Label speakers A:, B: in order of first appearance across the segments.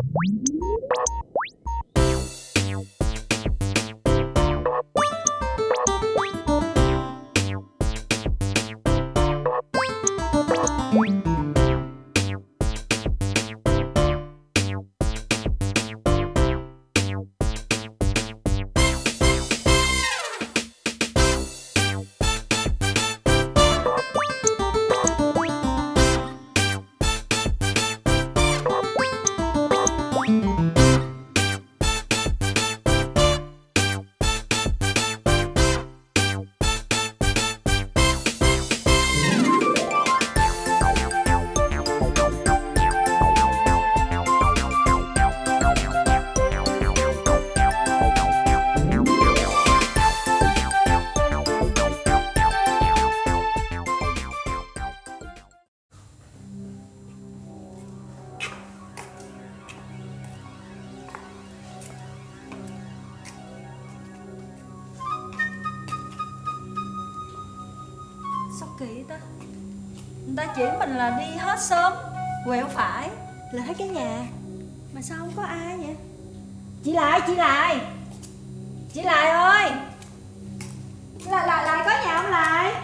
A: Kỳ ta, người ta chỉ mình là đi hết sớm quẹo phải là thấy cái nhà, mà sao không có ai vậy? Chị Lại, chị Lại, chị Lại ơi, lại có nhà không Lại?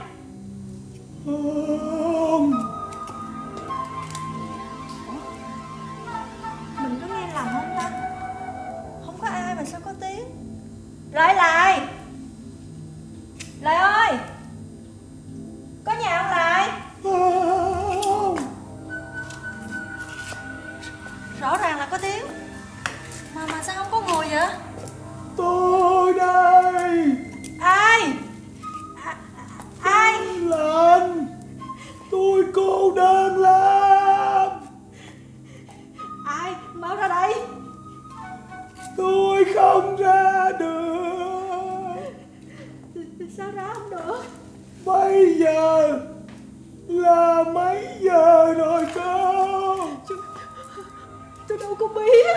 B: Không.
A: Mình có nghe lầm không ta? Không có ai mà sao có tiếng? Lại ơi, có nhà không Lại?
B: Không.
A: Rõ ràng là có tiếng mà sao không có người vậy?
B: Tôi đây.
A: Ai? Ai?
B: Lạnh. Tôi cô đơn lắm.
A: Ai? Mau ra đây.
B: Tôi không ra được.
A: Sao ra không được?
B: Bây giờ là mấy giờ rồi con?
A: Tôi đâu có biết.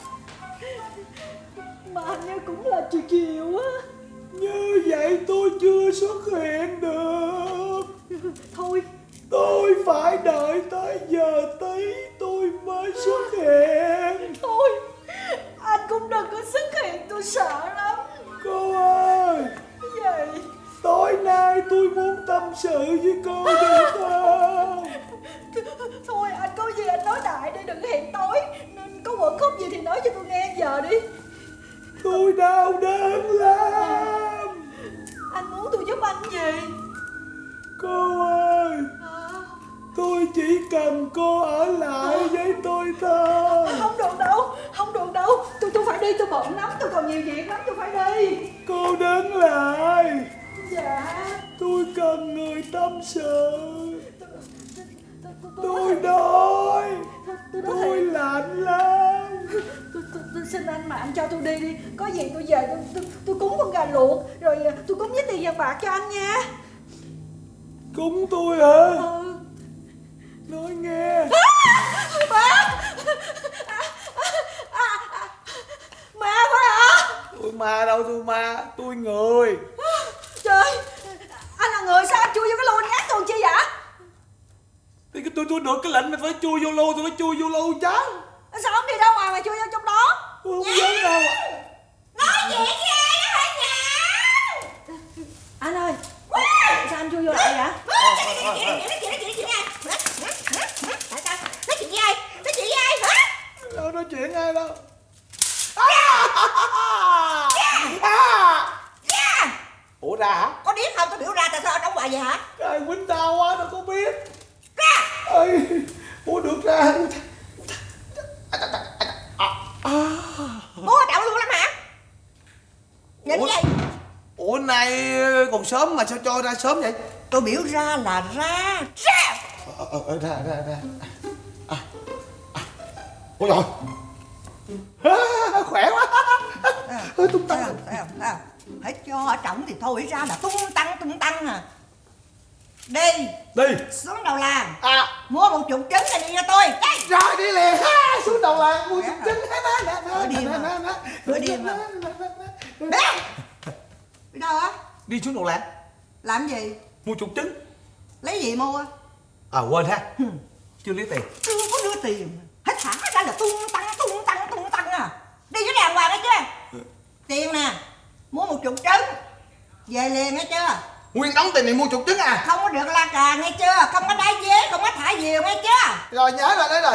A: Mà hình như cũng là chiều á.
B: Như vậy tôi chưa xuất hiện được.
A: Thôi,
B: tôi phải đợi tới giờ tí tôi mới xuất hiện.
A: Thôi, anh cũng đừng có xuất hiện, tôi sợ lắm.
B: Cô ơi,
A: Cái gì?
B: tối nay tôi muốn tâm sự với cô được không?
A: Thôi, anh có gì anh nói đại đi, đừng hiện tối. Có quẩn khúc gì thì nói cho tôi nghe giờ đi.
B: Tôi đau đớn lắm.
A: Anh muốn tôi giúp anh gì?
B: Cô ơi, tôi chỉ cần cô ở lại với tôi thôi.
A: Không được đâu, không được đâu. Tôi phải đi, tôi bận lắm, tôi còn nhiều việc lắm, tôi phải đi.
B: Cô đứng lại.
A: Dạ.
B: Tôi cần người tâm sự. Tôi đói. Tôi lạnh lắm.
A: Tôi xin anh mà anh cho tôi đi đi. Có gì tôi về tôi cúng con gà luộc, rồi tôi cúng với tiền vàng bạc cho anh nha.
B: Cúng tôi hả?
A: Ừ.
B: Nói nghe.
A: Ma! Ma phải hả?
B: Tôi ma đâu, tôi ma, tôi người.
A: Trời, anh là người sao anh chui vô cái lô nhát tôi chi vậy?
B: Thì tôi được cái lệnh mình phải chui vô lô, tôi phải chui vô lô chứ.
A: Sao không đi ra ngoài mà chui vô trong đó?
B: Tôi không dám đâu.
C: Nói chuyện với ai đó hả nhỉ?
A: Anh ơi, sao anh chui vô lại vậy?
C: Nói chuyện với ai? Tại sao? Nói chuyện với ai? Nói chuyện với ai hả?
B: Đâu nói chuyện ai đâu. Ủa ra hả?
C: Có điếc không? Tôi biểu ra, tại sao anh đóng hoài vậy hả?
B: Trời quýnh đau quá đâu có biết.
C: Ra!
B: Ơi, ủa được ra.
C: Bố đậu luôn lắm hả? Nhìn vậy?
B: Ủa nay còn sớm mà sao cho ra sớm vậy?
C: Tôi biểu ra là ra. Ra!
B: Ra. Ôi trời. Khỏe quá. Hơi tung tăng.
C: Thấy không? Phải cho ở trọng thì thôi, ra là tung tăng à. Đi xuống đầu làng mua một chục trứng này đi cho tôi.
B: Rồi đi liền. Xuống đầu làng mua chục trứng.
C: Bữa điên mà. Béo. Đi đâu á?
B: Đi xuống đầu làng.
C: Làm gì?
B: Mua chục trứng.
C: Lấy gì mua?
B: À quên ha. Chưa lấy tiền.
C: Chưa có đưa tiền. Hết hẳn ra là tung tăng Đi với đàng hoàng nghe chưa? Tiền nè, mua 10 trứng, về liền nghe chưa?
B: Nguyên đống tiền này mua 10 trứng à?
C: Không có được la cà nghe chưa? Không có đá dế, không có thả diều nghe chưa?
B: Rồi nhớ rồi đấy rồi.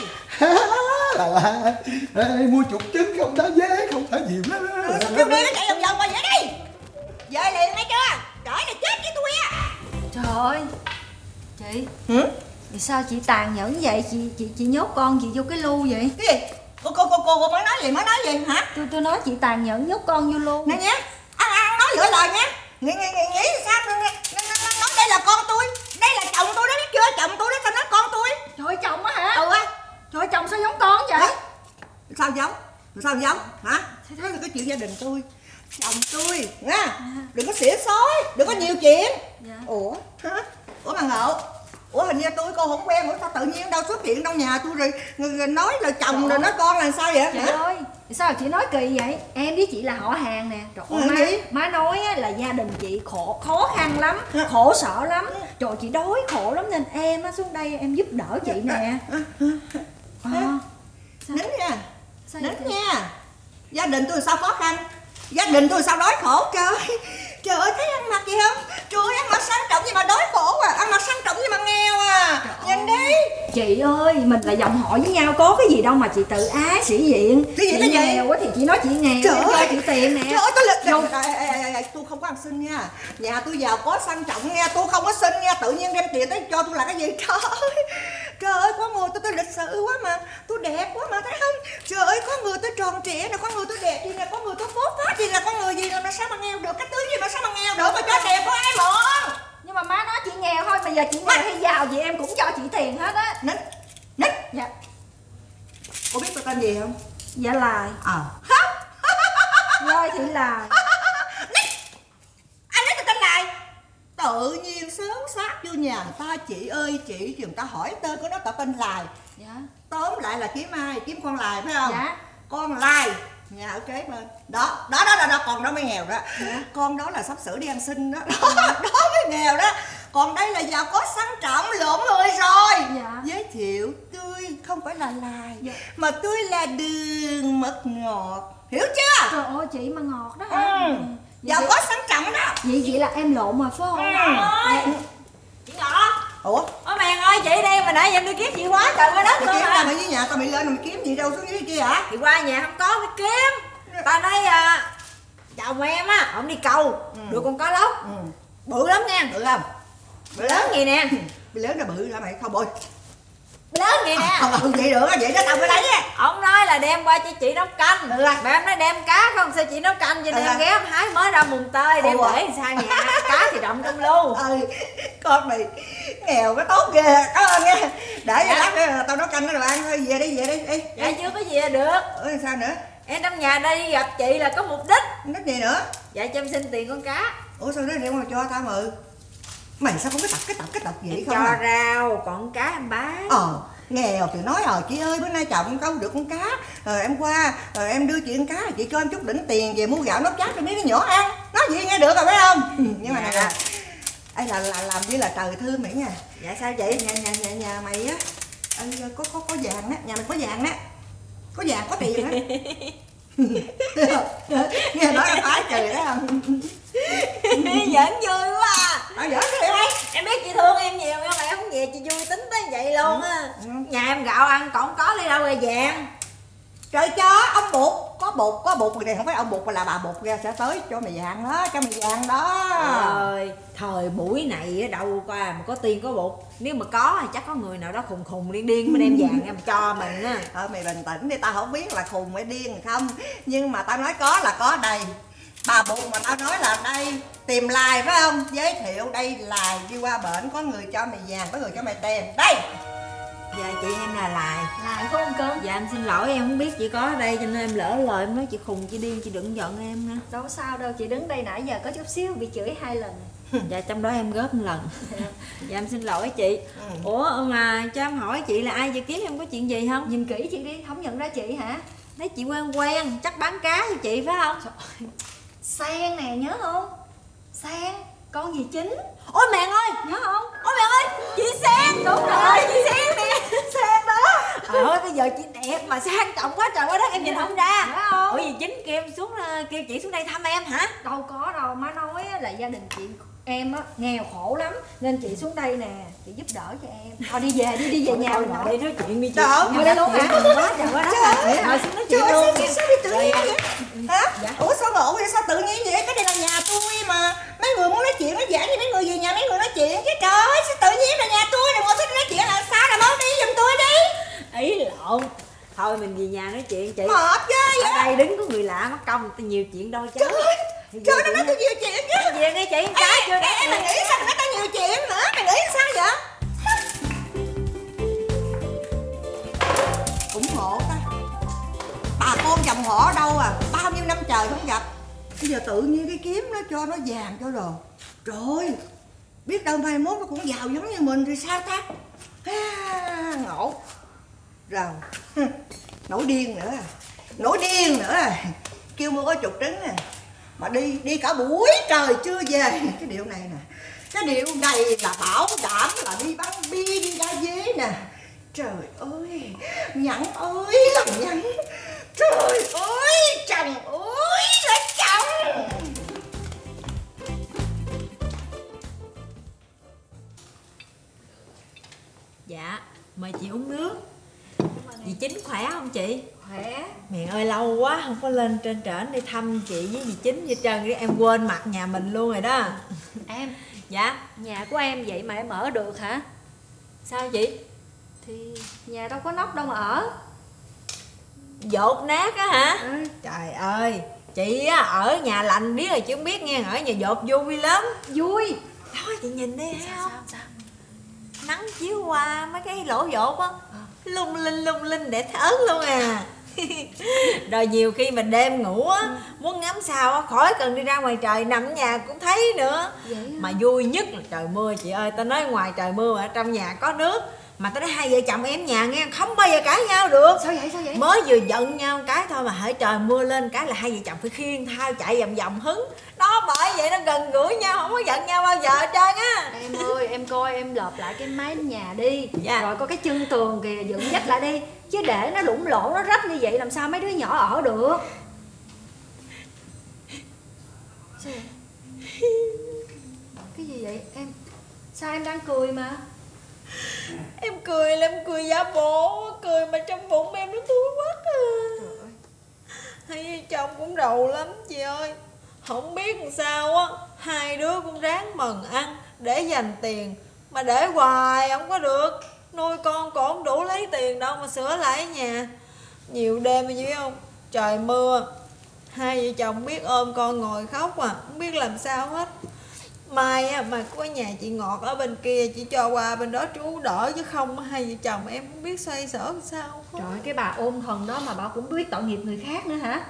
B: Ê, mua 10 trứng không đá dế, không thả diều đó.
C: Kêu đi nó chạy vòng vòng qua vậy đi. Về liền nghe chưa? Trời là chết với tôi á.
A: Trời ơi chị. Vì sao chị tàn nhẫn vậy? Chị nhốt con chị vô cái lu vậy?
C: Cái gì? Cô mới nói gì hả?
A: Tôi nói chị tàn nhẫn nhốt con vô lu.
C: Nè nhé, ăn nói lựa lời nhé. Nghĩ sao nói đây là con tôi, đây là chồng tôi đó, biết chưa? Chồng tôi đó, tao nói con tôi.
A: Trời ơi, chồng á hả?
C: Ừ á.
A: Trời ơi, chồng sao giống con vậy?
C: Sao giống hả? Thế là cái chuyện gia đình tôi, chồng tôi nha. Đừng có xỉa xói, đừng có nhiều chuyện.
A: Dạ.
C: Ủa bà Ngộ, hình như cô không quen, sao tự nhiên đâu xuất hiện trong nhà tôi rồi nói là chồng rồi nói con là sao vậy?
A: Chị ơi, sao chị nói kỳ vậy? Em với chị là họ hàng nè. Trời ơi, má nói là gia đình chị khó khăn lắm, khổ sở lắm. Trời, chị đói khổ lắm nên em xuống đây em giúp đỡ chị nè.
C: Nín nha, nín nha. Gia đình tôi sao khó khăn, gia đình tôi sao đói khổ? Trời ơi, thấy ăn mặc gì không? Trời ơi, ăn mặc sang trọng gì mà đói khổ à, ăn mặc sang trọng gì mà nghèo à. Nhìn đi.
A: Chị ơi, mình là dòng họ với nhau, có cái gì đâu mà chị tự ái sĩ diện. Chị nghèo quá thì chị nói chị nghèo,
C: trời ơi,
A: cho chị tiền nè.
C: Trời ơi, tôi không có ăn xin nha. Nhà tôi giàu có sang trọng nha, tôi không có xin nha. Tự nhiên đem tiền tới cho tôi là cái gì? Trời ơi, có người tôi lịch sự quá mà, tôi đẹp quá mà, thấy không? Trời ơi, có người tôi tròn trịa nè, có người tôi đẹp gì nè, có người tôi phốt phát gì nè, có người gì nè, mà sao mà nghèo được? Cái tướng gì mà sao mà nghèo được? Mà cho đẹp có ai mượn?
A: Nhưng mà má nói chị nghèo thôi, bây giờ chị nghèo hay giàu gì em cũng cho chị tiền hết á.
C: Nín.
A: Dạ.
C: Cô biết tôi tên gì không?
A: Dạ Lài. Lôi Thị Lài.
C: Anh nói tôi tên Lài. Tự nhiên sớm sát vô nhà người ta, chị ơi chị, người ta hỏi tên của nó tao tên Lài.
A: Dạ.
C: Tóm lại là kiếm ai? Kiếm con Lài phải không?
A: Dạ.
C: Con Lài nhà ở kế bên đó, con đó mới nghèo đó. Con đó là sắp sửa đi ăn xin đó. Đó mới nghèo đó. Còn đây là giàu có sang trọng lộn người rồi. Giới thiệu tôi không phải là Lài, mà tôi là Đường Mật Ngọt, hiểu chưa?
A: Trời ơi, chị mà ngọt đó hả?
C: Giàu có sang trọng đó.
A: Vậy là em lộn mà phải không?
D: Chị Ngọt.
C: Ủa
D: Mèn ơi, chị đây mà nãy giờ em đi kiếm chị quá trời quá đất
C: mày
D: luôn
C: kiếm
D: hả?
C: ra mày với nhà tao, mày lên mày kiếm gì đâu xuống dưới kia hả?
D: Chị qua nhà không có phải kiếm. Tao nói chồng em á, ổng đi câu được con cá lóc bự lắm nha.
C: Bự không?
D: Bự lớn gì nè.
C: Bự lớn là bự hả mày? Không bôi.
D: Lớn gì nè.
C: Vậy được á, vậy đó tao mới lấy á.
D: Ông nói là đem qua cho chị nấu canh. Mà em nói đem cá không, sao chị nấu canh cho nên em ghé em hái mới ra mùng tơi đem để sang nhà. Cá thì đậm trong lu.
C: Con mày nghèo cái tốt ghê. Cảm ơn nha. Để lát tao nấu canh nó đồ ăn thôi. Về đi đi.
D: Dạ chưa có gì là được.
C: Sao nữa?
D: Em trong nhà đây gặp chị là có mục đích.
C: Mục đích gì nữa?
D: Dạ cho em xin tiền con cá.
C: Ủa sao nó đem mà cho tao mà? Mày sao không cái tập vậy
D: em
C: không?
D: Cho rau còn cá em bán.
C: Nghèo thì nói chị ơi bữa nay chồng câu được con cá rồi em qua rồi em đưa chị con cá, chị cho em chút đỉnh tiền về mua gạo nấu cháo cho mấy đứa nhỏ ăn, nói gì nghe được rồi phải không? Nhưng mà này là ấy là làm như là trời thương mày nha.
D: Dạ sao chị?
C: Nhà mày á có vàng á, nhà mày có vàng á, có vàng có tiền á. Nghe nói là phải trời đó không?
D: Giỡn vui quá à.
C: Giỡn cái gì
D: em biết chị thương em nhiều nhưng mà em không về chị vui tính tới vậy luôn á. Nhà em gạo ăn còn có đi đâu ra vàng.
C: Trời cho ông Bụt, có bụt này không phải ông Bụt mà là bà Bụt ra sẽ tới cho mày vàng đó, cho mày vàng đó.
D: Trời, thời buổi này ở đâu qua mà có tiền có Bụt. Nếu mà có thì chắc có người nào đó khùng điên mới đem vàng em cho mình á.
C: Mày bình tĩnh đi, tao không biết là khùng hay điên không, nhưng mà tao nói có là có đây. Bà Bụt mà tao nói là đây tìm Lài phải không? Giới thiệu đây Lài đi qua bển, có người cho mày vàng, có người cho mày tiền. Đây.
D: Dạ chị em là Lài.
A: Lài phải không cưng?
D: Dạ em xin lỗi em không biết chị có ở đây cho nên em lỡ lời em nói chị khùng chị điên, chị đừng giận em nha.
A: Đâu có sao đâu, chị đứng đây nãy giờ có chút xíu bị chửi 2 lần.
D: Dạ trong đó em góp 1 lần. Dạ em xin lỗi chị. Ủa mà cho em hỏi chị là ai vậy, kiếm em có chuyện gì không?
A: Nhìn kỹ chị đi, không nhận ra chị hả?
D: Thấy chị quen chắc bán cá cho chị phải không?
A: Trời, Sang nè, nhớ không? Sang, con gì Chính.
D: Ôi mẹ ơi,
A: nhớ không?
D: Ôi mẹ ơi, chị Sang.
A: Đúng rồi, chị Sang nè.
D: Sang đó. Trời ơi bây giờ giờ chị đẹp mà sang trọng quá trời quá đất em nhìn không ra.
A: Phải không?
D: Ủa gì Chính kêu chị xuống đây thăm em hả?
A: Đâu có đâu, má nói là gia đình chị em á nghèo khổ lắm nên chị xuống đây nè, chị giúp đỡ cho em. Thôi đi về đi về nhà mình
D: ngồi đây nói chuyện đi chị.
A: Ngồi đây luôn hả?
D: Quá trời quá đất. Ngồi xuống nói chuyện luôn.
C: Sao đi tự nhiên vậy? Hả? Ủa sao ngộ vậy? Sao tự nhiên vậy? Cái đây là nhà tôi mà. Mấy người muốn nói chuyện nói giảng với mấy người về nhà mấy người nói chuyện chứ trời ơi, sao tự nhiên là nhà tôi đừng có thích nói chuyện là sao là mau đi giùm tôi đi.
D: Ý lộn. Thôi mình về nhà nói chuyện chị.
C: Mệt chứ
D: ở đây đứng có người lạ mất công người ta nhiều chuyện đâu chứ.
C: Trời nó nói tôi nhiều chuyện chứ.
D: Về nghe chị cái chưa đó.
C: Mày nghĩ sao mày nói tao nhiều chuyện nữa? Mày nghĩ sao vậy? Ủng hộ ta. Bà con dòng họ ở đâu à? Bao nhiêu năm trời không gặp. Bây giờ tự nhiên cái kiếm nó cho nó vàng cho rồi. Trời ơi, biết đâu mai mốt nó cũng giàu giống như mình thì sao ta? Ngộ. Rồi nổi điên nữa. Nổi điên nữa. Kêu mua có chục trứng nè. Mà đi cả buổi trời chưa về. Cái điệu này nè. Cái điệu này là bảo đảm là đi bắn bia đi ra dế nè. Trời ơi, nhẫn ơi là nhẫn. Trời ơi, chồng ơi là chồng.
D: Dạ, mời chị uống nước. Dì Chính khỏe không chị?
A: Khỏe.
D: Mẹ ơi lâu quá không có lên trên trển đi thăm chị với dì Chính gì trơn, em quên mặt nhà mình luôn rồi đó.
A: Em,
D: Dạ,
A: nhà của em vậy mà em ở được hả?
D: sao chị?
A: Thì nhà đâu có nóc đâu mà ở.
D: Dột nát á hả?
A: Ừ.
D: Trời ơi, chị á ở nhà lạnh biết rồi chứ không biết nghe, ở nhà dột vui lắm.
A: Vui.
D: Thôi chị nhìn đi thấy không?
A: Sao?
D: Nắng chiếu qua mấy cái lỗ dột á, lung linh đẹp ớn luôn à. Rồi nhiều khi mình đêm ngủ á, muốn ngắm sao á, khỏi cần đi ra ngoài trời, nằm ở nhà cũng thấy nữa.
A: Vậy
D: Mà vui nhất là trời mưa chị ơi, tao nói ngoài trời mưa mà trong nhà có nước. Mà tao nói hai vợ chồng em nhà nghe không bao giờ cãi nhau được.
A: Sao vậy?
D: Mới vừa giận nhau cái thôi mà hễ trời mưa lên cái là hai vợ chồng phải khiêng thao chạy vòng vòng hứng. Đó bởi vậy nó gần gũi nhau, không có giận nhau bao giờ hết trơn á.
A: Em ơi, em coi em lợp lại cái mái nhà đi.
D: Dạ.
A: Rồi có cái chân tường kìa dựng dách lại đi. Chứ để nó lủng lỗ, nó rách như vậy làm sao mấy đứa nhỏ ở được. Sao vậy? Cái gì vậy? Em sao em đang cười mà?
D: Em cười là em cười giả bộ, cười mà trong bụng em nó thúi quá à.
A: Trời ơi.
D: Hai vợ chồng cũng rầu lắm chị ơi. Không biết làm sao á, hai đứa cũng ráng mần ăn để dành tiền. Mà để hoài không có được. Nuôi con còn không đủ lấy tiền đâu mà sửa lại nhà. Nhiều đêm chị biết không, trời mưa, hai vợ chồng biết ôm con ngồi khóc à, không biết làm sao hết. Mai á, mà có nhà chị Ngọt ở bên kia, chị cho qua bên đó trú đỡ, chứ không hai vợ chồng em không biết xoay sở làm sao hết.
A: Trời ơi, cái bà ôn thần đó mà bà cũng biết tội nghiệp người khác nữa hả?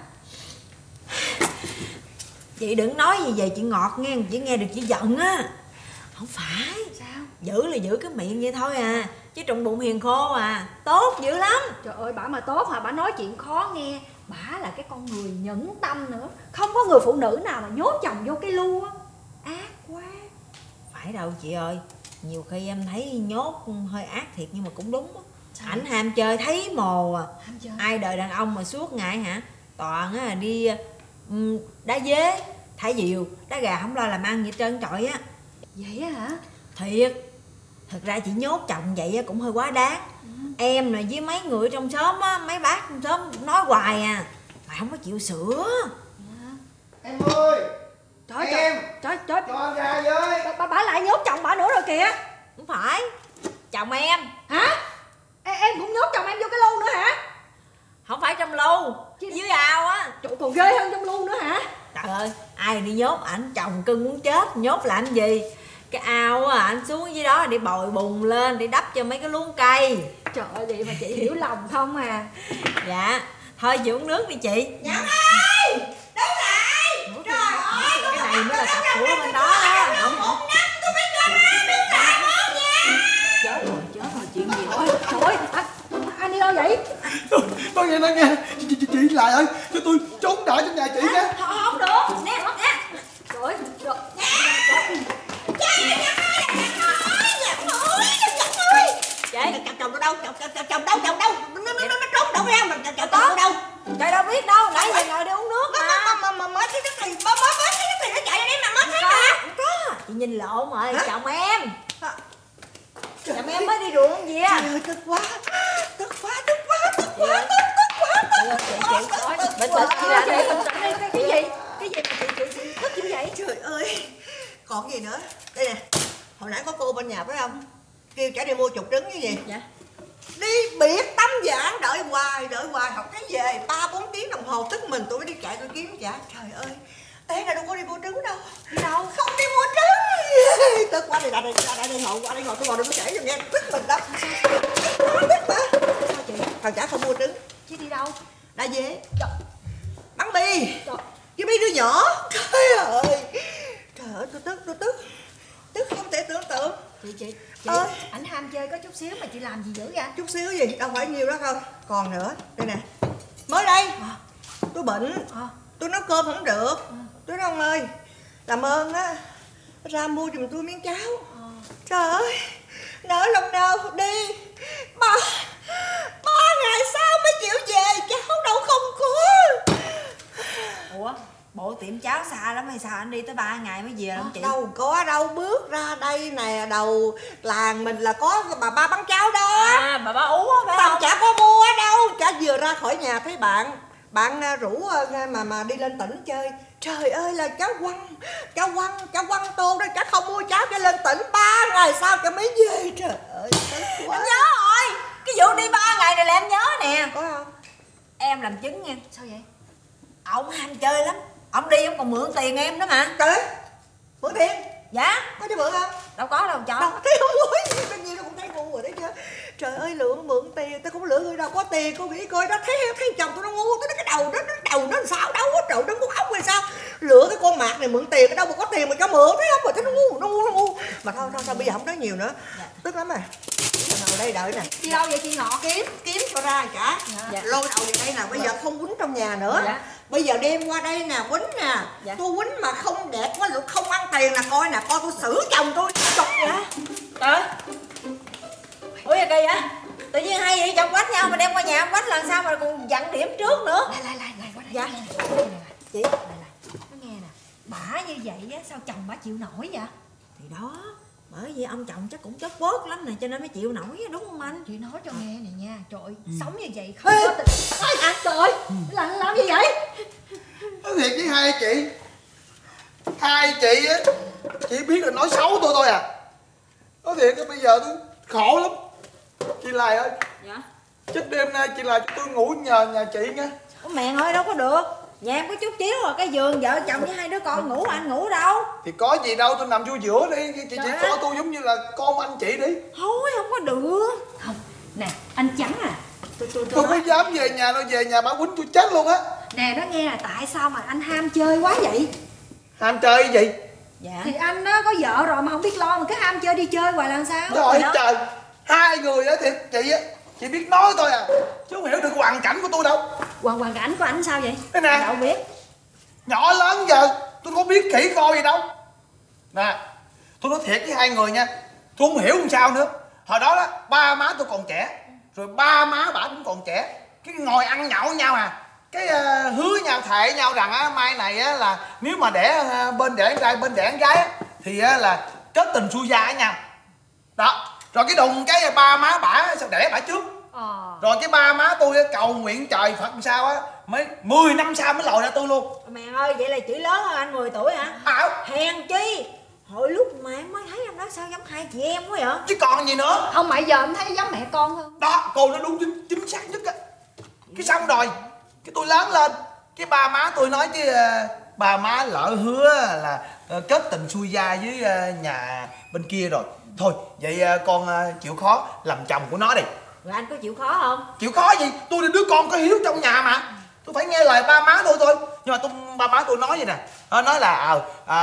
D: Chị đừng nói gì về chị Ngọt nghe, chị nghe được chị giận á. Không phải.
A: Sao?
D: Giữ là giữ cái miệng vậy thôi à, chứ trong bụng hiền khô à, tốt dữ lắm.
A: Trời ơi, bà mà tốt hả? Bà nói chuyện khó nghe. Bà là cái con người nhẫn tâm nữa. Không có người phụ nữ nào mà nhốt chồng vô cái lu á. Ác quá.
D: Phải đâu chị ơi, nhiều khi em thấy nhốt hơi ác thiệt nhưng mà cũng đúng á.
A: Sao
D: Ảnh ham chơi thấy mồ à.
A: Ham chơi.
D: Ai đời đàn ông mà suốt ngày hả, toàn á đi đá dế, thả diều, đá gà không lo làm ăn gì trơn trọi á.
A: Vậy á hả?
D: Thiệt. Thật ra chị nhốt chồng vậy á cũng hơi quá đáng. Em nè với mấy người trong xóm á, mấy bác trong xóm nói hoài à mà không có chịu sửa.
B: Em ơi,
A: Trời
B: em
A: trời
B: cho anh ra với.
A: bà lại nhốt chồng bà nữa rồi kìa.
D: Không phải, chồng em.
A: Hả? Em cũng nhốt chồng em vô cái lu nữa hả?
D: Không phải trong lu, dưới ao á.
A: Trời, còn ghê hơn trong lu nữa hả?
D: Trời ơi, ai đi nhốt ảnh chồng cưng muốn chết, nhốt làm gì? Cái ao á, ảnh xuống dưới đó để bồi bùn lên, để đắp cho mấy cái luống cây.
A: Trời ơi, vậy mà chị hiểu lòng không à.
D: Dạ, thôi chị uống nước đi chị.
C: Nhẫn ơi, đứng lại. Trời ơi,
D: Cái này mới là cặp của bên đó đó. Không.
C: một năm tôi mới cho ra đứng lại không nha.
A: Chết rồi, chuyện gì thôi. Trời ơi, anh đi đâu vậy?
B: Nói nghe, chị lại ơi, cho tôi trốn đợi trong nhà chị nha.
A: Không được, nè, nè. Trời ơi, trời.
D: Chị.
C: đâu? Chồng đâu? Nó trốn đâu ra mà chồng tôi đâu?
D: Trời đâu biết đâu, nãy giờ ngồi đi uống nước
C: mà mới thấy cái thì mới thấy cái thì nó chạy ra đây mà mới thấy
D: hả? Không có. Chị nhìn lộn rồi, chồng em. Chồng em mới đi ruộng gì á.
C: Trời ơi, tức quá.
D: Chị bình tĩnh, chị làm đi, bình tĩnh đi.
A: Cái gì mà chị tức dữ vậy?
C: Trời ơi, còn gì nữa? Đây nè, hồi nãy có cô bên nhà phải không? Kêu chả đi mua chục trứng cái gì?
D: Dạ.
C: Đi biệt tâm giảng đợi hoài học cái về 3-4 tiếng đồng hồ tức mình tôi mới đi chạy tôi kiếm chả. Trời ơi, Ê này đâu có đi mua trứng đâu.
D: Đi đâu?
C: Không đi mua trứng. Tức quá, ra đây ngồi, tôi ngồi đây tôi kể cho nghe. Tức mình đó. Tức mà.
A: Sao chị?
C: Thằng chả không mua trứng.
A: Chứ đi đâu?
C: Đã về. Bắn bi. Cái bi đứa nhỏ. Trời ơi, tôi tức. Tức không thể tưởng tượng.
A: Chị
C: ơi,
A: ảnh ham chơi có chút xíu mà chị làm gì dữ vậy?
C: chút xíu gì, đâu phải nhiều đó không. Còn nữa, đây nè. Mới đây, tôi bệnh. Tôi nấu cơm không được. Tôi nói ông ơi, làm ơn á, ra mua giùm tôi miếng cháo. Trời ơi, nỡ lòng nào đi. Ba ngày sau mới chịu về, cháo đâu không có.
D: Ủa, bộ tiệm cháo xa lắm hay sao anh đi tới 3 ngày mới về không chị?
C: Đâu có đâu, bước ra đây nè, đầu làng mình là có bà ba bán cháo đó.
D: À, bà Ú á phải
C: Bà
D: không?
C: chả có mua đâu. Chả vừa ra khỏi nhà thấy bạn rủ mà đi lên tỉnh chơi. Trời ơi là cháu quăng tô đó, chả không mua cháo cho lên tỉnh 3 ngày sau cho mới về. Trời ơi, tức quá.
D: Em nhớ rồi, cái vụ đi 3 ngày này là em nhớ nè.
C: Có không?
D: Em làm chứng nha.
A: Sao vậy?
D: Ông ham chơi lắm. Ông đi ông còn mượn tiền em nữa mà.
C: Trời ơi, mượn tiền.
D: Dạ.
C: Có cho mượn không?
D: Đâu có đâu cho.
C: Đâu, thấy không nói gì, bao nhiêu nó cũng thấy ngu rồi đấy chứ. Trời ơi, mượn tiền, tao cũng lựa người đâu có tiền. Cô nghĩ coi đó, thấy chồng tôi nó ngu, tôi nói cái đầu nó làm sao đâu có, trời nó muốn ốc hay sao. Lựa cái con mạc này mượn tiền, cái đâu mà có tiền mà cho mượn, thấy không? Mà thấy nó ngu. Mà thôi, bây giờ không nói nhiều nữa. Tức lắm rồi. Ngồi đây đợi nè.
A: Đi đâu vậy chị Ngọ?
C: Kiếm cho ra cả. Lôi đầu về đây nè, bây giờ không quýnh trong nhà nữa. Bây giờ đem qua đây nè, quýnh nè. Tôi quýnh mà không đẹp quá, không ăn tiền nè, coi tôi xử chồng tôi. Chọc vậy.
D: Trời. Ủa vậy kỳ vậy? Tự nhiên hai vậy chồng quánh nhau mà đem qua nhà ông quánh lần sau mà còn dặn điểm trước nữa.
A: Lại qua đây.
D: Dạ.
A: Chị. Lại. Nó nghe nè. Bả như vậy á, sao chồng bả chịu nổi vậy?
D: Thì đó, bởi vì ông chồng chắc cũng chót vót lắm nè cho nên mới chịu nổi đúng không anh?
A: Chị nói cho nghe này nha. Trời ơi, sống như vậy không có tình. Trời ơi, làm gì vậy?
B: Nói thiệt với hai chị á, chị biết là nói xấu tôi thôi à. Nói thiệt bây giờ tôi khổ lắm. Chị Lai ơi.
D: Dạ.
B: Chắc đêm nay chị Lai cho tôi ngủ nhờ nhà chị nha.
D: Ủa mẹ ơi đâu có được. Nhà em có chút chiếu rồi, cái giường vợ chồng với hai đứa con ngủ, anh ngủ đâu?
B: Thì có gì đâu, tôi nằm vô giữa đi. Chị chỉ coi tôi giống như là con anh chị đi.
D: Thôi không có được.
A: Không, nè, anh Trắng à.
B: Tôi mới dám về nhà đâu, về nhà bà quýnh tôi chết luôn á.
A: Nè, nó nghe là tại sao mà anh ham chơi quá vậy?
B: Ham chơi gì?
D: Dạ.
A: Thì anh á có vợ rồi mà không biết lo mà cứ ham chơi đi chơi hoài là sao?
B: Trời trời, hai người á thiệt chị á, chị biết nói thôi à, chứ không hiểu được hoàn cảnh của tôi đâu.
A: Hoàn cảnh của anh sao vậy?
B: Thế nè,
A: Đâu biết.
B: nhỏ lớn giờ tôi có biết khỉ coi gì đâu. Nè, tôi nói thiệt với hai người nha, tôi không hiểu làm sao nữa. Hồi đó đó, ba má tôi còn trẻ, rồi ba má bả cũng còn trẻ, cái ngồi ăn nhậu với nhau à, cái hứa nhau thệ nhau rằng á mai này á là nếu mà đẻ bên đẻ trai bên đẻ gái á thì á là kết tình xui gia với nhau đó. Rồi cái đùng cái ba má bả sao đẻ bả trước, rồi cái ba má tôi á cầu nguyện trời Phật làm sao á mới 10 năm sau mới lòi ra tôi luôn.
D: Mẹ ơi vậy là chữ lớn hơn anh 10 tuổi hả? Hèn chi hồi lúc mà em mới thấy em đó sao giống hai chị em quá vậy?
B: Chứ còn gì nữa.
A: Không, mà giờ em thấy giống mẹ con hơn.
B: Đó, cô nói đúng chính xác nhất á. Cái xong rồi cái tôi lớn lên, cái ba má tôi nói chứ ba má lỡ hứa là kết tình xui gia với nhà bên kia rồi. Thôi vậy con chịu khó làm chồng của nó đi.
D: Rồi anh có chịu khó không?
B: Chịu khó gì, tôi là đứa con có hiếu trong nhà mà, tôi phải nghe lời ba má tôi thôi. Nhưng mà ba má tôi nói vậy nè, nói là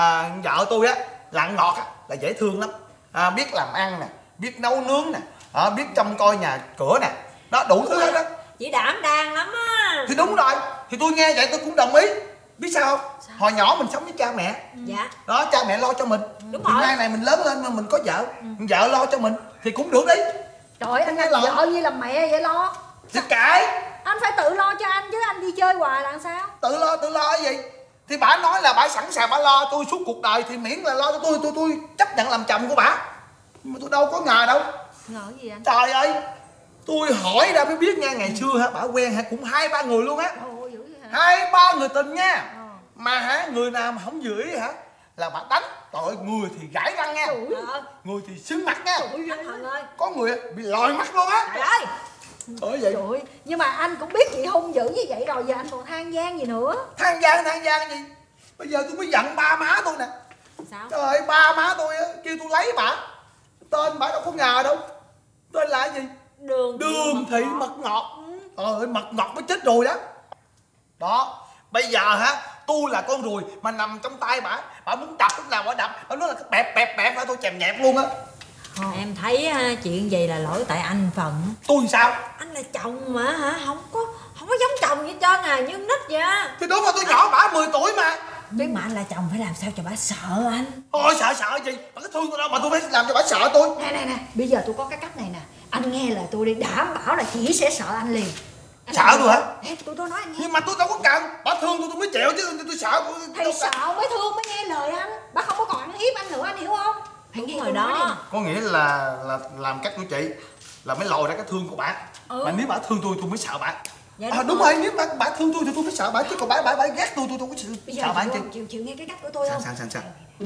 B: vợ tôi á là ăn ngọt á, là dễ thương lắm, biết làm ăn nè, biết nấu nướng nè, biết trông coi nhà cửa nè, đó đủ thứ hết đó.
D: Chị đảm đang lắm á.
B: Thì đúng rồi, thì tôi nghe vậy tôi cũng đồng ý. Biết sao không? Hồi nhỏ mình sống với cha mẹ.
D: Dạ.
B: Đó, cha mẹ lo cho mình.
D: Đúng
B: thì
D: rồi.
B: mai này mình lớn lên mà mình có vợ, vợ lo cho mình thì cũng được đi.
A: Trời anh làm vợ như làm mẹ vậy lo.
B: Thì kệ.
A: Anh phải tự lo cho anh chứ, anh đi chơi hoài là sao?
B: Tự lo cái gì? Thì bà nói là bà sẵn sàng bà lo tôi suốt cuộc đời, thì miễn là lo cho tôi chấp nhận làm chồng của bà. Nhưng mà tôi đâu có ngờ đâu.
A: Ngờ gì anh?
B: Trời ơi, tôi hỏi ra mới biết nha, ngày xưa hả bà quen hả cũng 2-3 người luôn á.
A: Ồ, dữ vậy hả?
B: 2-3 người tình nha. Mà hả người nào mà không giữ hả là bà đánh. Trời ơi, người thì gãy răng nha. Người thì sưng mặt nha.
A: Anh Hận ơi.
B: Có người bị lòi mắt luôn á.
A: Trời ơi.
B: Bởi vậy.
A: Trời ơi, nhưng mà anh cũng biết chị hung dữ như vậy rồi, giờ anh còn than gian gì nữa?
B: Than gian gì? Bây giờ tôi mới giận ba má tôi nè.
A: Sao?
B: Trời ơi, ba má tôi á kêu tôi lấy bà. Tên bà đâu có ngờ đâu. Tên là cái gì? Đường Thị Mật Ngọt. Trời ơi, mật ngọt mới chết rồi đó. Đó, bây giờ hả tôi là con ruồi mà nằm trong tay bà muốn đập lúc nào bà đập, bà nói là cái bẹp là tôi chèm nhẹp luôn á.
D: Em thấy chuyện gì là lỗi tại anh Phận.
B: Tôi sao?
D: Anh là chồng mà hả, không có giống chồng gì trơn à, như nít vậy.
B: Thì đúng là tôi nhỏ bả 10 tuổi mà.
D: Biết mà anh là chồng phải làm sao cho bả sợ anh.
B: Thôi sợ gì, bà có thương tôi đâu mà tôi phải làm cho bả sợ tôi.
A: Nè, bây giờ tôi có cái cách này nè. Anh nghe lời tôi đi, đảm bảo là chị sẽ sợ anh liền. Anh
B: sợ tôi hả?
A: Tôi nói anh nghe.
B: Nhưng mà tôi đâu có cần, bà thương tôi mới chịu chứ tôi sợ.
A: Thì sợ mới thương mới nghe lời anh. Bà không có còn ăn hiếp anh nữa, anh hiểu không?
D: Đúng rồi đó.
B: Có nghĩa là làm cách của chị là mới lòi ra cái thương của bà. Mà nếu bà thương tôi mới sợ bà.
D: Dạ,
B: đúng rồi, nếu bà thương tôi thì tôi mới sợ bà, chứ còn bà ghét tôi có sợ bà chứ.
A: Chịu nghe cái cách của tôi không?
B: Sao?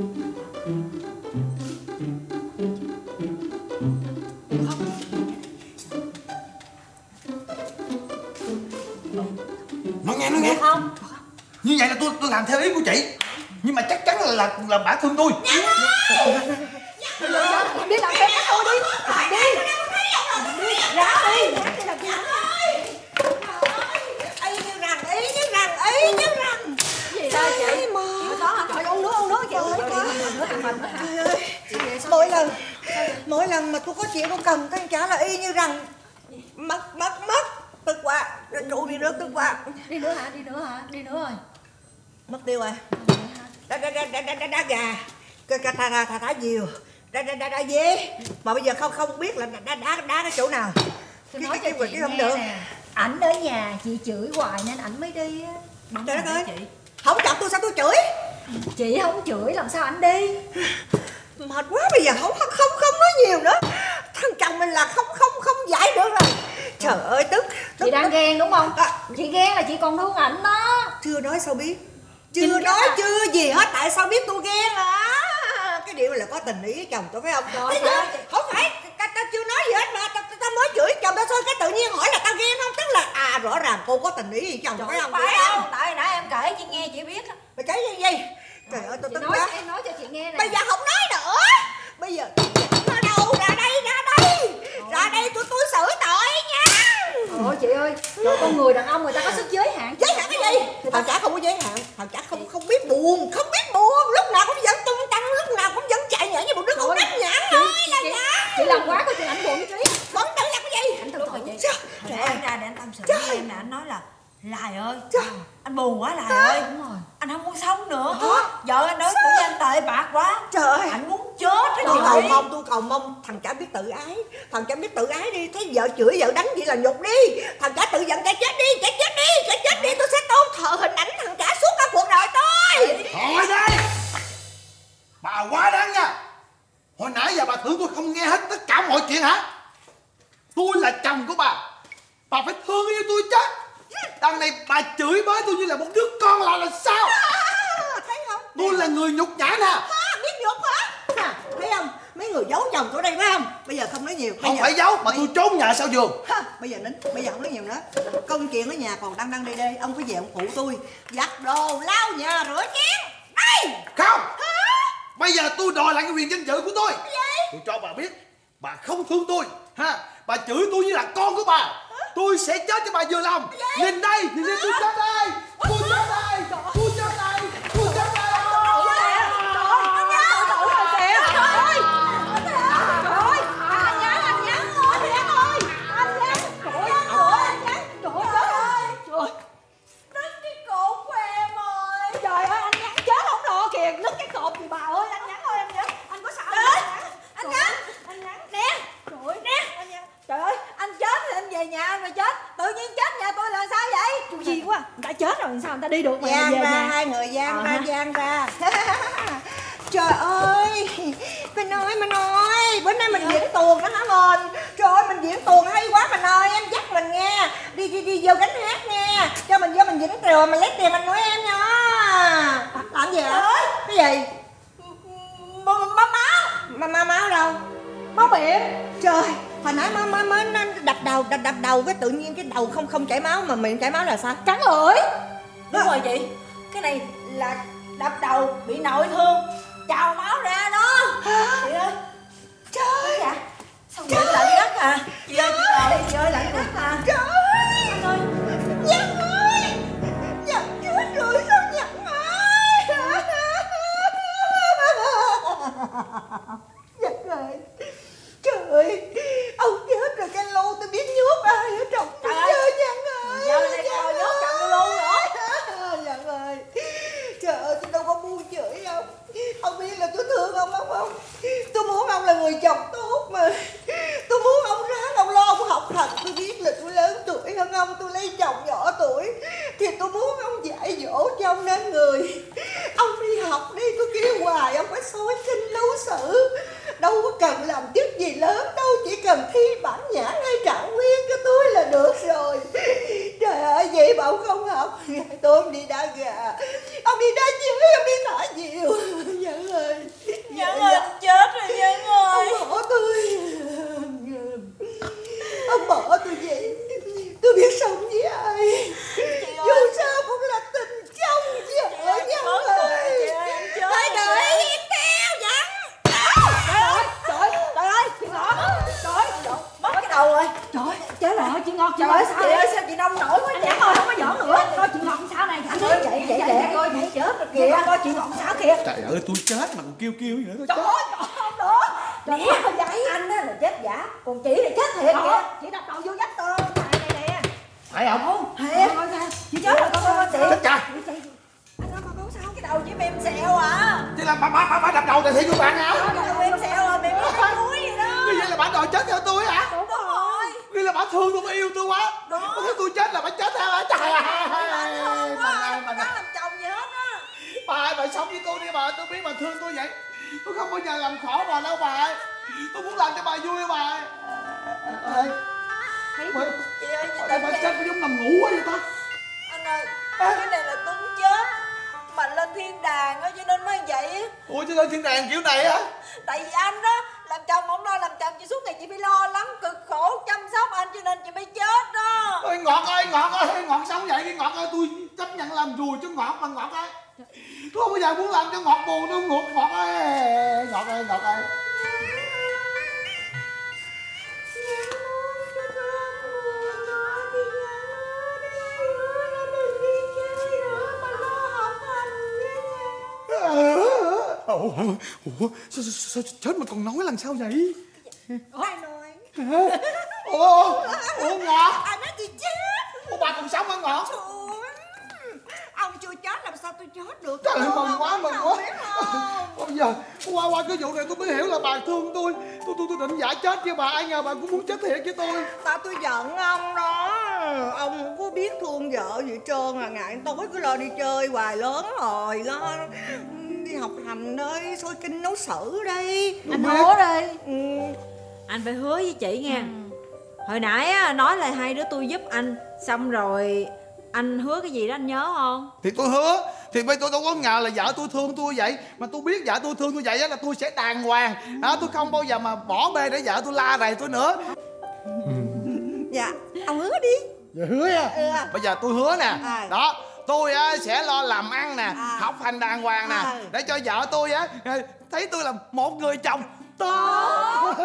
B: Nói nghe.
A: Không.
B: Như vậy là tôi làm theo ý của chị. Nhưng mà chắc chắn là bà thương tôi.
A: Đi làm theo cách tôi đi. Làm đi. Ra đi.
C: Ý như rằng.
A: Gì sao chị? Chuyện đó hả? Trời, uống nước chị ơi. Nước ăn mình đó hả?
C: Trời ơi, mỗi lần mà tôi có chuyện tôi cần cái trả là y như rằng mất tức quá, trụ đi nước tức quá.
A: Đi nữa hả? Đi nữa rồi.
C: Mất tiêu rồi. Đá gà, thả diều, đá dế. Mà bây giờ không biết là đá cái chỗ nào.
A: Tôi nói cho chị
C: không
A: nghe
C: được.
A: nè. Ảnh ở nhà chị chửi hoài nên ảnh mới đi á.
C: Trời đất ơi, không chọc tôi sao tôi chửi?
A: Chị không chửi làm sao ảnh đi?
C: Mệt quá, bây giờ không nói nhiều nữa. Thằng chồng mình là không dạy được rồi. Trời ơi, tức
A: Chị đang ghen đúng không? Chị ghen là chị còn thương ảnh đó.
C: Chưa nói sao biết. Chưa gì hết, tại sao biết tôi ghen à? Cái điều là có tình ý với chồng tôi phải không?
A: Rồi,
C: không phải, ta chưa nói gì hết mà ta mới chửi chồng ta thôi, cái tự nhiên hỏi là ta ghen không? Tức là rõ ràng cô có tình ý với chồng phải không?
D: Phải không? Tại nãy em kể chị nghe chị biết.
C: Mày kể gì? Trời ơi, tôi tức quá.
A: Em nói cho chị nghe nè.
C: Bây giờ không nói nữa. Bây giờ nó đâu? Ra đây tôi xử tội nha.
A: Ôi chị ơi, trời, con người đàn ông người ta có sức giới hạn.
C: Giới hạn cái gì? Thằng chả không có giới hạn. Thằng chả không biết buồn. Lúc nào cũng dẫn tung tăng, lúc nào cũng dẫn chạy nhảy như một đứa con nít nhãn thôi là nhãn.
A: Chị làm quá có chuyện ảnh buồn chứ.
C: Vẫn tự là cái gì?
A: Anh tự
D: Đúng rồi chị. Hồi nãy em ra để anh tâm sự với em nè, anh nói là Lại ơi, anh buồn quá Lại ơi.
A: Đúng rồi.
D: Anh không muốn sống nữa. Vợ anh đối xử với anh tệ bạc quá.
C: Trời ơi,
D: anh muốn chết đó
C: tôi cầu mong thằng chả biết tự ái. Thằng chả biết tự ái đi. Thấy vợ chửi vợ đánh vậy là nhục đi. Thằng chả tự giận chả chết đi. Tôi sẽ tôn thờ hình ảnh thằng chả suốt cả cuộc đời tôi.
B: Thôi đây, bà quá đáng nha. Hồi nãy giờ bà tưởng tôi không nghe hết tất cả mọi chuyện hả? Tôi là chồng của bà phải thương yêu tôi chứ. Đằng này bà chửi bới tôi như là một đứa con là sao?
C: Thấy không?
B: Tôi là người nhục nhã nè.
C: Biết nhục hả? Thấy không? Mấy người giấu chồng tôi đây phải không? Bây giờ không nói nhiều.
B: Không phải giấu mà tôi trốn nhà sau giường.
C: Bây giờ nín, bây giờ không nói nhiều nữa. Công chuyện ở nhà còn đang đi đây. Ông phải về ông phụ tôi giặt đồ, lau nhà, rửa chén. Đây.
B: Không. Bây giờ tôi đòi lại cái quyền danh dự của tôi. Cái gì? Tôi cho bà biết bà không thương tôi ha. Bà chửi tôi như là con của bà. Tôi sẽ chết cho bà vừa lòng. Nhìn đây, tôi chết đây. Tôi chết đây.
A: nghi quá, người ta chết rồi sao người ta đi được mà
C: Giang
A: về
C: ra,
A: nhà.
C: hai người giang ra, giang ra. Trời ơi, mình ơi, bữa nay mình diễn tuồng đó hả mình? Trời ơi, mình diễn tuồng hay quá mình ơi, em dắt mình nghe. Đi vô gánh hát nghe. Cho mình vô mình diễn rồi mình lấy tiền mình nuôi em nha. Làm gì hả? Cái gì? Máu đâu? Máu miệng. Trời, hồi nãy mới đập đầu cái tự nhiên cái đầu không chảy máu mà miệng chảy máu là sao?
A: Cắn lưỡi.
D: Đúng rồi chị, cái này là đập đầu bị nội thương, trào máu ra đó. Chị ơi.
C: Trời
D: Dạ. Sao vậy, lạnh ngắt à? Chị ơi, chị ngồi đi, chị ơi, lạnh ngắt à?
C: Trời ơi.
D: Anh ơi.
C: Nhân ơi, Nhân chết rồi sao Nhân ơi? Nhân ơi, trời ơi, ông chết rồi cái lô tôi biết nhốt ai ở trong
D: Trời
C: tôi
D: ơi.
C: chơi Nhân ơi.
D: Giờ này còn nhốt chồng tôi luôn nữa.
C: Nhân ơi, trời ơi tôi đâu có buông chửi ông. Ông biết là tôi thương ông không? Tôi muốn ông là người chồng tốt mà. Tôi muốn ông ráng ông lo ông học hành. Tôi biết là tôi lớn tuổi hơn ông, tôi lấy chồng nhỏ tuổi thì tôi muốn ông dạy dỗ cho ông nên người. Ông đi học đi, tôi kêu hoài ông phải soi kinh lưu sử. Đâu có cần làm chức gì lớn đâu, chỉ cần thi bản nhãn hay trạng nguyên cho tôi là được rồi. Trời ơi, vậy mà ông không học. Ngày tôi ông đi đá gà, ông đi đá chưới, ông đi thả diều. Nhân ơi,
D: Nhân ơi, anh chết rồi Nhân ơi.
C: ông bỏ tôi. Ông bỏ tôi vậy, tôi biết sống với ai. Dù sao cũng là tình chồng vợ Nhân ơi.
D: Chị ơi, anh chết.
C: Phải
D: rồi.
C: đợi em theo Nhân.
A: Trời ơi, chị Ngọt. Trời ơi,
D: Mất cái đầu rồi.
A: trời, chết rồi, chị Ngọt, chị
D: Trời
A: Ngọt
D: ơi,
A: sao
D: chị
A: vậy?
D: ơi, sao chị nông nổi quá
A: Anh
D: vậy?
A: Nhãn ơi, không có giỡn nữa. Coi chị Ngọt sao này, anh ơi,
D: Dậy,
A: dậy
D: dậy,
A: coi
D: dậy.
A: chị chết rồi kìa. Coi chị Ngọt sao kìa.
B: Trời ơi tôi chết mà còn kêu gì nữa.
A: Trời ơi, trời không được. Trời
D: Nè,
A: ơi, vậy.
D: anh á là chết giả, còn chị là chết thiệt kìa.
A: Chị đập đầu vô vách tường này nè.
B: Phải không?
A: Thiệt. Coi kìa, chị chết rồi con chị.
B: Chết cha.
A: Anh ơi, con sao?
D: Cái đầu chị mềm xẹo à.
B: Chứ là bà đập đầu thì thiệt của bạn hả?
D: Cái đầu mềm xẹo à, mềm như cái núi vậy đó.
B: Như vậy là bà đòi chết theo tôi hả?
D: Đúng rồi.
B: Như là bà thương tôi, bà yêu tôi quá.
D: Đó.
B: Bà thấy tôi chết là bà chết theo hả? Trời ơi.
D: Không
B: Mình ơi,
D: á,
B: mình
D: không
B: ơi.
D: có làm chồng gì hết á.
B: Bà ơi, bà sống với tôi đi bà. Tôi biết bà thương tôi vậy. Tôi không bao giờ làm khổ bà đâu bà ơi. Tôi muốn làm cho bà vui bà ơi. Bà,
D: Chị ơi, chị
B: bà
D: tỉnh
B: chết
D: dậy.
B: có giống nằm ngủ quá vậy ta?
D: Anh ơi, cái này là tính chết mà lên thiên đàng á, cho nên mới vậy á.
B: Ủa chứ lên thiên đàng kiểu này hả?
D: Tại vì anh đó làm chồng không lo làm chồng, chị suốt ngày chị phải lo lắng cực khổ chăm sóc anh, cho nên chị mới chết đó.
B: Ôi Ngọt ơi, Ngọt sống vậy đi Ngọt ơi, tôi chấp nhận làm rùa cho Ngọt mà Ngọt ơi. Tôi không bao giờ muốn làm cho Ngọt buồn đâu Ngọt ơi. Ngọt ơi. Ủa sao chết mà còn nói lần sau vậy?
C: Ai nói?
B: Ủa Ngọt.
C: Ai nói tôi chết?
B: Ủa bà còn sống hả Ngọt?
C: Trời ơi, ông chưa chết làm sao tôi chết được?
B: Trời ơi, mừng quá.
C: Biết không?
B: Bây giờ qua cái vụ này tôi mới hiểu là bà thương tôi. Tôi định giả chết với bà, ai ngờ bà cũng muốn chết thiệt với tôi.
C: Tại tôi giận ông đó. Ông không có biết thương vợ gì trơn à. Ngày tối cứ lo đi chơi hoài, lớn rồi lo đi học hành đây, soi kinh nấu sử đây.
A: Anh hứa đi.
D: Anh phải hứa với chị nha. Hồi nãy á, nói là hai đứa tôi giúp anh, xong rồi anh hứa cái gì đó anh nhớ không?
B: Thì tôi hứa. Thì bây tôi đâu có ngờ là vợ tôi thương tôi vậy. Mà tôi biết vợ tôi thương tôi vậy là tôi sẽ đàng hoàng. Tôi không bao giờ mà bỏ bê để vợ tôi la rầy tôi nữa.
C: Dạ, ông hứa đi.
B: Dạ hứa nha. Bây giờ tôi hứa nè. Đó, tôi sẽ lo làm ăn nè, học hành đàng hoàng nè, để cho vợ tôi thấy tôi là một người chồng tốt.